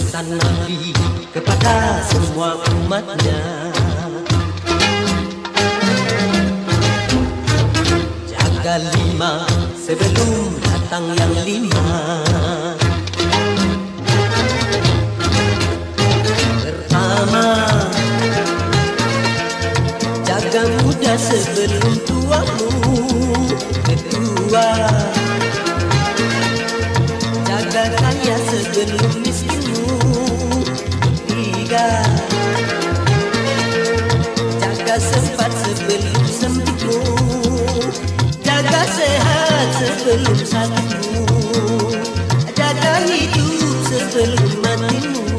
pesan Nabi kepada semua umatnya. Jaga lima sebelum datang yang lima. Pertama, jaga muda sebelum tuamu. Kedua, jaga kaya sebelum miskinmu. Tiga, jaga sempat sebelum sempitmu. Jaga sehat sebelum sakitmu. Jaga hidup sebelum matimu.